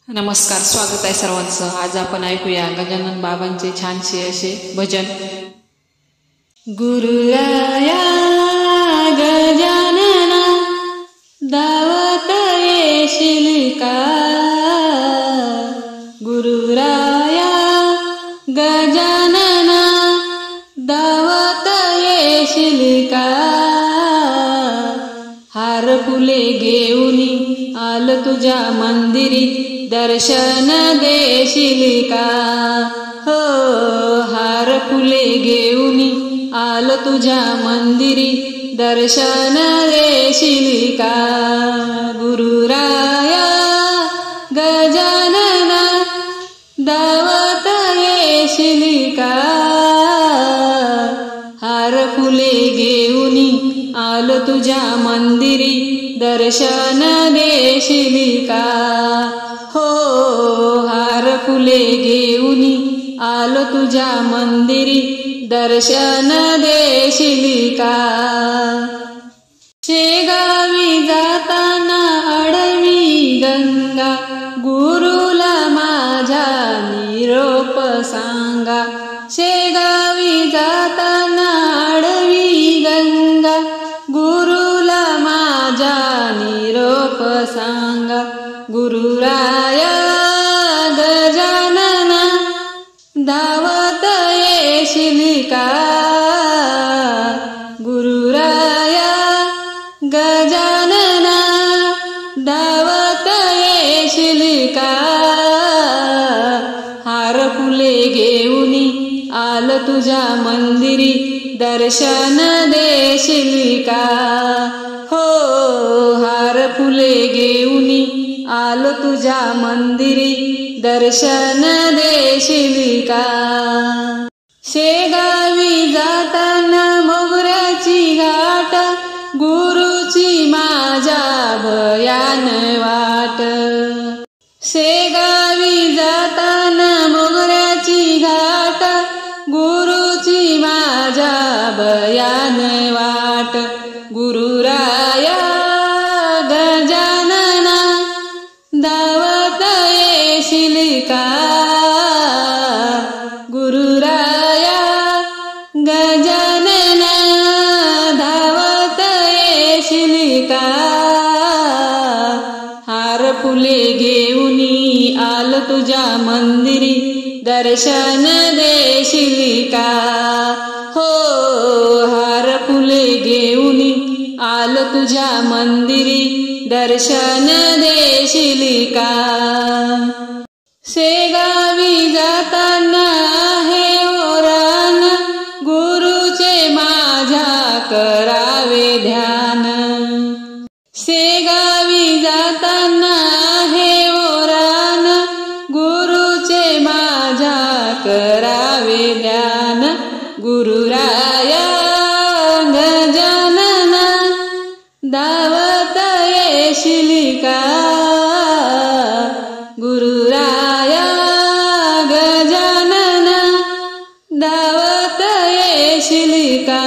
नमस्कार, स्वागत आहे सर्वांचं। आज आपण ऐकूया गजानन बाबांचे छानसे असे भजन। गुरुराया गजानना दावत येशील का? गुरुराया गजानना दावत येशील का? हार फुले घेऊनी आल तुझ्या मंदिरी दर्शन देशील का? हो, हार फुले घेऊनी आल तुझ्या मंदिरी दर्शन देशील का? गुरुराया गजानना दावत येशील का? हार फुले घेऊनी आल तुझ्या मंदिरी दर्शन देशील का? हो, हार फुले घेऊनी आलो तुझ्या मंदिरी दर्शन देशील का? शेगावी जाताना अडवी गंगा गुरुला माझ्या निरोप सांगा। शेगावी जाताना अडवी गंगा गुरुला माझ्या निरोप सांगा। गुरुराया गजानना दावत येशील का? गुरुराया गजानना दावत येशील का? हार फुले घेऊनी आल तुझ्या मंदिरी दर्शन देशील का? हो, हार फुले घेऊनी आल तुझ्या मंदिरी दर्शन देशील का? शेगावी जाताना मोगऱ्याची घाट गुरुची माझ्या भयान वाट। शेगावी जाताना मोगऱ्याची घाट गुरुची माझ्या भयान वाट। गुरुराया गजानना दावत येशील का? गुरुराया गजानना दावत येशील का? हार फुले घेऊनी आल तुझ्या मंदिरी दर्शन देशील का? हो, हार फुले घेऊनी आल तुझ्या मंदिरी दर्शन देशील का? शेगावी जाताना आहे ओरान गुरुचे माझ्या करावे ध्यान। शेगावी जाताना आहे ओरान गुरुचे माझ्या करावे ध्यान। गुरुराया गजानना दावत येशील का? गुरुराया गजानना दावत येशील का?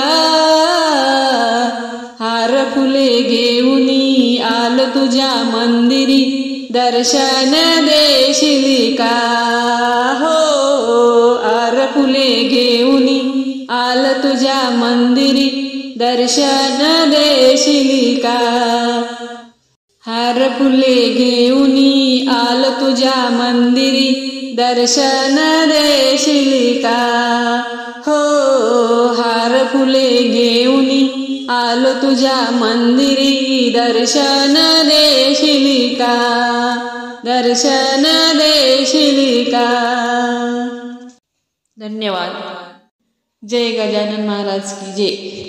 हार फुले घेऊनी आल तुझ्या मंदिरी दर्शन देशील का? हो, हार फुले घेऊनी आल तुझ्या मंदिरी दर्शन देशील का? हार फुले घेऊनी आल तुझ्या मंदिरी दर्शन देशील का? हो, हार फुले घेऊनी आल तुझ्या मंदिरी दर्शन देशील का? दर्शन देशील का? धन्यवाद। जय गजानन महाराज की जय।